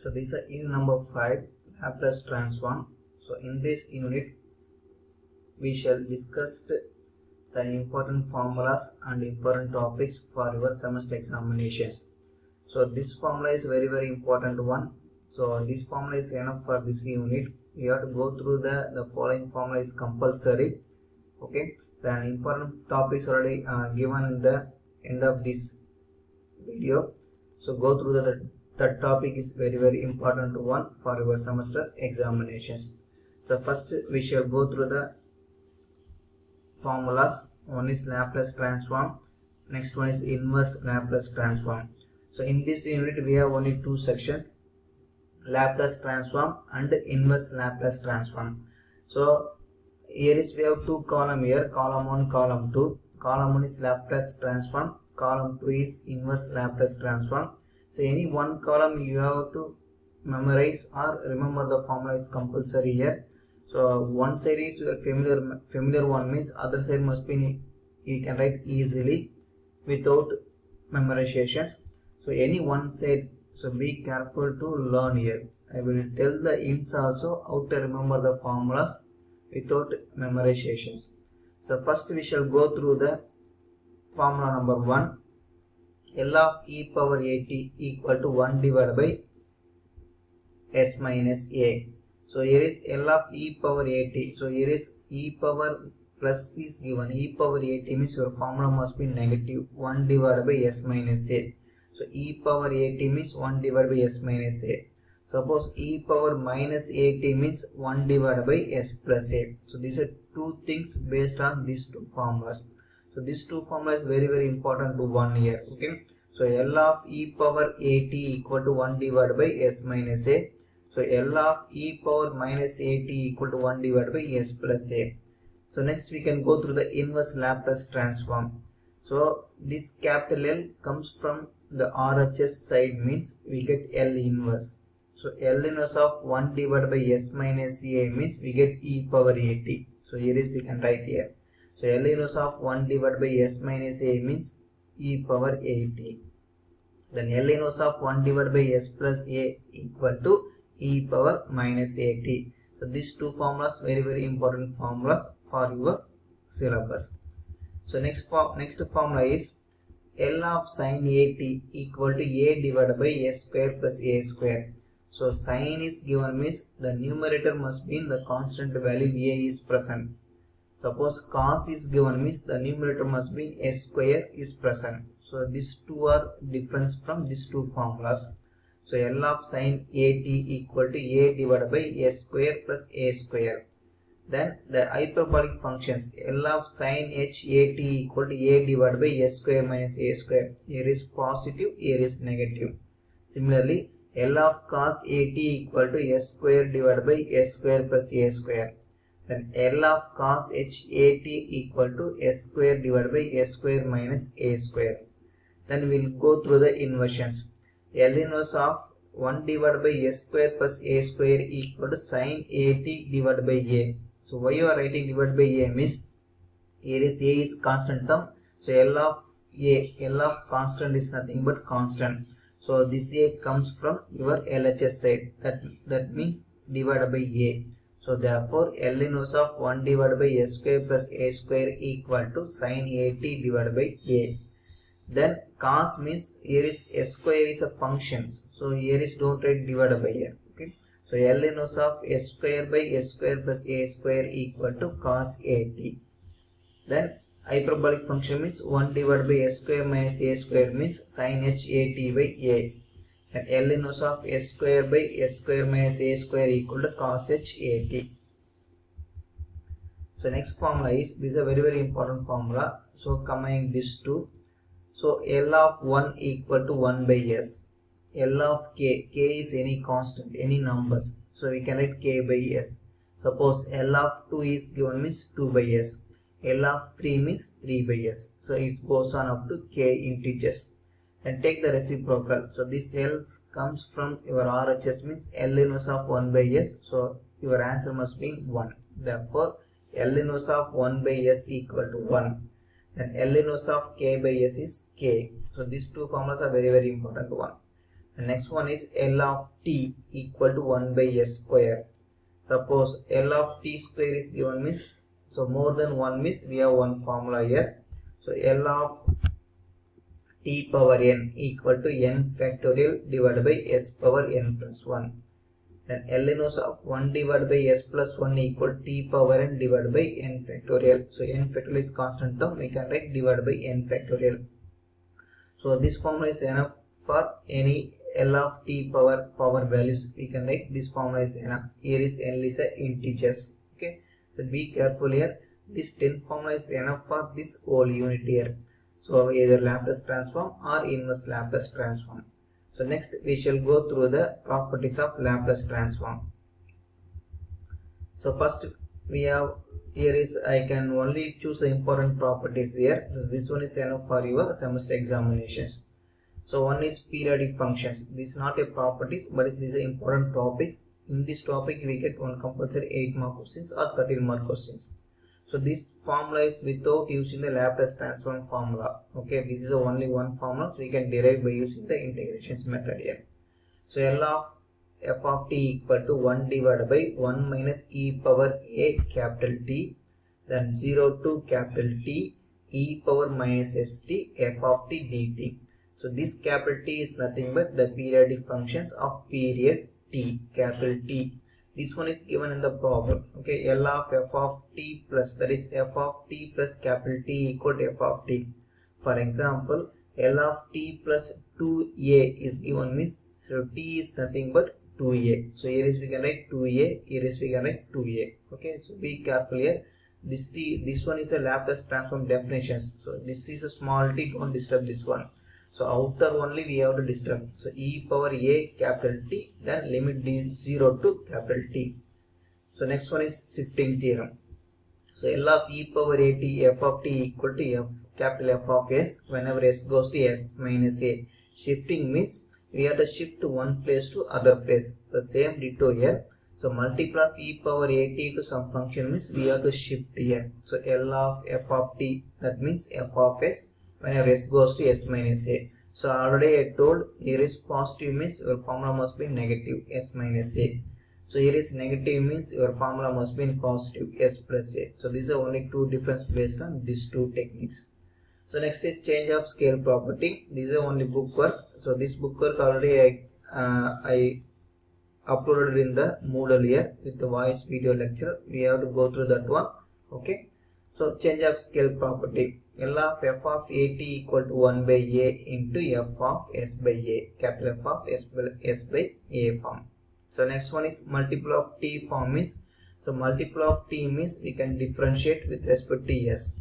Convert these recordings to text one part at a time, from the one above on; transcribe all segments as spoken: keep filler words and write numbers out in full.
So this is unit number five, Laplace transform. So in this unit we shall discuss the important formulas and important topics for your semester examinations. So this formula is very very important one. So this formula is enough for this unit. You have to go through the the following formula is compulsory. Okay, then important topics already uh, given in the end of this video. So go through the, the that topic is very very important one for your semester examinations. So first we shall go through the formulas. One is Laplace transform, next one is inverse Laplace transform. So in this unit we have only two sections, Laplace transform and inverse Laplace transform. So here is we have two column here, column one, column two. Column one is Laplace transform, column two is inverse Laplace transform. So any one column you have to memorize or remember the formula is compulsory here. So one side is your familiar familiar one, means other side must be you can write easily without memorizations. So any one side, so be careful to learn here. I will tell the hints also how to remember the formulas without memorizations. So first we shall go through the formula number one. L of e power at equal to one divided by s minus a. So here is L of e power at. So here is e power plus is given. E power at means your formula must be negative one divided by s minus a. So e power at means one divided by s minus a. Suppose e power minus at means one divided by s plus a. So these are two things based on these two formulas. So these two formulas very very important to one here. Okay. So L of e power at equal to one divided by s minus a. So L of e power minus at equal to one divided by s plus a. So next we can go through the inverse Laplace transform. So this capital L comes from the R H S side, means we get L inverse. So L inverse of one divided by s minus a means we get e power at. So here is we can write here. So L inverse of one divided by s minus a means e power at. Then L inverse of one divided by s plus a equal to e power minus at. So these two formulas very very important formulas for your syllabus. So next form next formula is L of sin at equal to a divided by s square plus a square. So sin is given means the numerator must be in the constant value a is present. Suppose cos is given means the numerator must be s square is present. So these two are different from these two formulas. So L of sin at equal to a divided by s square plus a square. Then the hyperbolic functions L of sin h at equal to a divided by s square minus a square. Here is positive, here is negative. Similarly, L of cos at equal to s square divided by s square plus a square. Then L of cos h at equal to s square divided by s square minus a square. Then we will go through the inversions. L inverse of one divided by s square plus a square equal to sin at divided by a. So why you are writing divided by a means here is a is constant term. So L of a, L of constant is nothing but constant. So this a comes from your L H S side. That that means divided by a. So therefore L inverse of one divided by s square plus a square equal to sin at divided by a. Then cos means here is s square is a function. So here is don't write divided by here. Okay. So L inverse of s square by s square plus a square equal to cos at. Then hyperbolic function means one divided by s square minus a square means sin h at by a. And L inverse of s square by s square minus a square equal to cos h at. So next formula is, this is a very very important formula. So combining these two. So L of one equal to one by s. L of k, k is any constant, any numbers. So we can write k by s. Suppose L of two is given means two by s. L of three means three by s. So it goes on up to k integers. Then take the reciprocal. So this L comes from your R H S means L inverse of one by s. So your answer must be one. Therefore L inverse of one by s equal to one. Then L inverse of k by s is k. So these two formulas are very very important one. The next one is L of t equal to one by s square. Suppose L of t square is given means, so more than one means we have one formula here. So L of t power n equal to n factorial divided by s power n plus one. Then L inverse of one divided by s plus one equal to t power n divided by n factorial. So n factorial is constant term, we can write divided by n factorial. So this formula is enough for any L of t power power values. We can write this formula is enough. Here is L is a integers. Okay, so be careful here. This ten formula is enough for this whole unit here. So either Laplace transform or inverse Laplace transform. So next we shall go through the properties of Laplace transform. So first we have here is I can only choose the important properties here. So this one is enough for your semester examinations. So one is periodic functions. This is not a properties, but it is an important topic. In this topic we get one compulsory eight mark questions or thirteen mark questions. So this formula is without using the Laplace transform formula. Okay, this is only one formula, so we can derive by using the integrations method here. So L of f of t equal to one divided by one minus e power a capital T, then zero to capital T e power minus st f of t dt. So this capital T is nothing but the periodic functions of period t, capital T. This one is given in the problem. Okay, L of f of t plus, that is f of t plus capital T equal to f of t. For example, L of t plus two a is given means, so t is nothing but two a. So here is we can write two a, here is we can write two a. Okay, so be careful here. This t, this one is a Laplace transform definitions. So this is a small t, don't disturb this one. So outer only we have to disturb. So e power a capital T, then limit d zero to capital T. So next one is shifting theorem. So L of e power at f of t equal to f capital F of s whenever s goes to s minus a. Shifting means we have to shift to one place to other place. The same ditto here. So multiply of e power at to some function means we have to shift here. So L of f of t, that means f of s whenever s goes to s minus a. So already I told here is positive means your formula must be negative s minus a. So here is negative means your formula must be in positive s plus a. So these are only two difference based on these two techniques. So next is change of scale property. These are only book work. So this book work already I, uh, I uploaded in the Moodle here with the voice video lecture. We have to go through that one. Okay. So change of scale property. L of f of at equal to one by a into f of s by a, capital F of s by, s by a form. So next one is multiple of t form means, so multiple of t means we can differentiate with respect to s.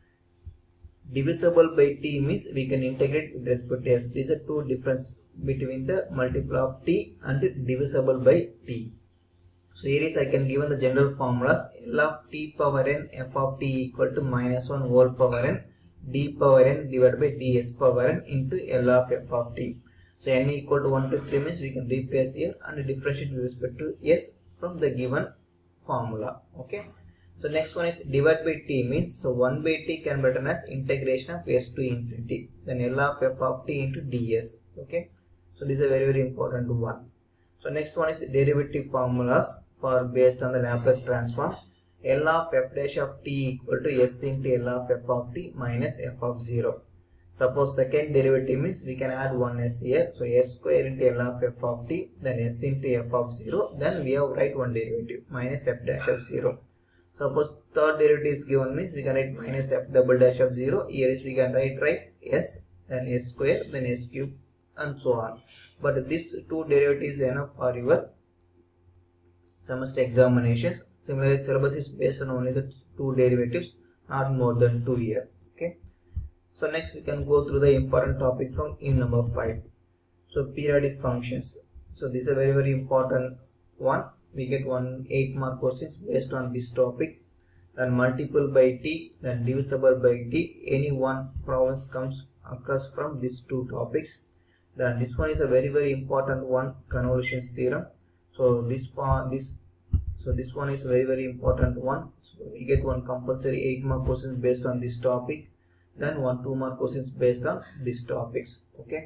Divisible by t means we can integrate with respect to s. These are two difference between the multiple of t and divisible by t. So here is I can given the general formulas. L of t power n f of t equal to minus one whole power n d power n divided by ds power n into L of f of t. So n equal to one to three means we can replace here and differentiate with respect to s from the given formula. Okay. So next one is divide by t means, so one by t can be written as integration of s to infinity. Then L of f of t into ds. Okay. So this is a very very important one. So next one is derivative formulas for based on the Laplace transform. L of f dash of t equal to s into L of f of t minus f of zero. Suppose second derivative means we can add one s here. So s square into L of f of t, then s into f of zero, then we have write one derivative minus f dash of zero. Suppose third derivative is given means we can write minus f double dash of zero. Here is we can write right s, then s square, then s cube, and so on. But this two derivatives is enough for your semester examinations. Similarly, syllabus is based on only the two derivatives, not more than two here. Okay. So next we can go through the important topic from in number five. So periodic functions. So this is a very very important one. We get one eight mark questions based on this topic. Then multiple by t, then divisible by t. Any one province comes occurs from these two topics. Then this one is a very very important one, convolutions theorem. So this for this so this one is a very very important one. So we get one compulsory eight mark questions based on this topic, then one two mark questions based on these topics. Okay.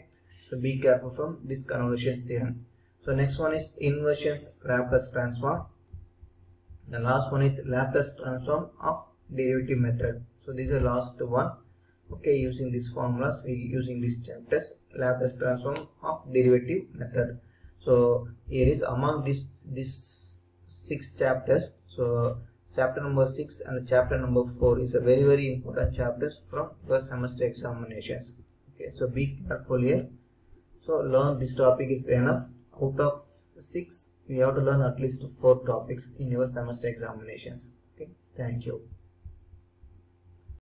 So be careful from this convolution theorem. So next one is inversions Laplace transform. The last one is Laplace transform of derivative method. So this is the last one. Okay, using these formulas, we using these chapters, Laplace transform of derivative method. So here is among this this six chapters. So chapter number six and chapter number four is a very very important chapters from your semester examinations. Okay, so be careful here. So learn this topic is enough. Out of six, we have to learn at least four topics in your semester examinations. Okay, thank you.